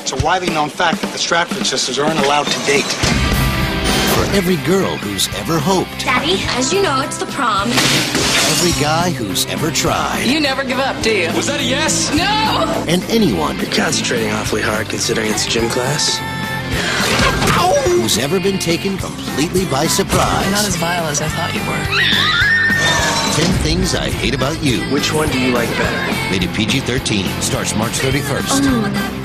It's a widely known fact that the Stratford sisters aren't allowed to date. For every girl who's ever hoped. Daddy, as you know, it's the prom. Every guy who's ever tried. You never give up, do you? Was that a yes? No! And anyone You're concentrating awfully hard considering it's gym class. who's ever been taken completely by surprise. Not as vile as I thought you were. 10 Things I Hate About You. Which one do you like better? Rated PG-13. Starts March 31st.